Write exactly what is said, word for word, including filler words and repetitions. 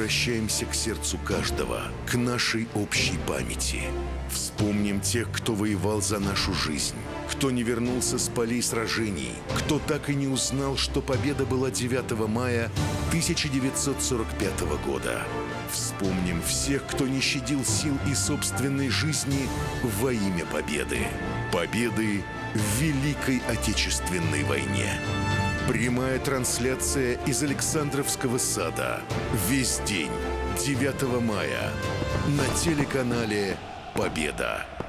обращаемся к сердцу каждого, к нашей общей памяти. Вспомним тех, кто воевал за нашу жизнь, кто не вернулся с полей сражений, кто так и не узнал, что победа была девятого мая тысяча девятьсот сорок пятого года. Вспомним всех, кто не щадил сил и собственной жизни во имя победы. Победы в Великой Отечественной войне. Прямая трансляция из Александровского сада. Весь день, девятого мая, на телеканале «Победа».